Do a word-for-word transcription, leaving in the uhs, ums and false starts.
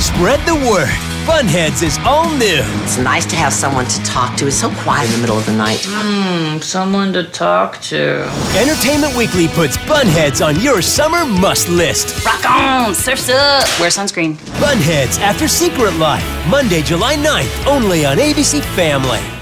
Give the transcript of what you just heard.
Spread the word. Bunheads is all new. It's nice to have someone to talk to. It's so quiet in the middle of the night. Mmm, someone to talk to. Entertainment Weekly puts Bunheads on your summer must list. Rock on, surf's up. Wear sunscreen. Bunheads After Secret Life, Monday, July ninth, only on A B C Family.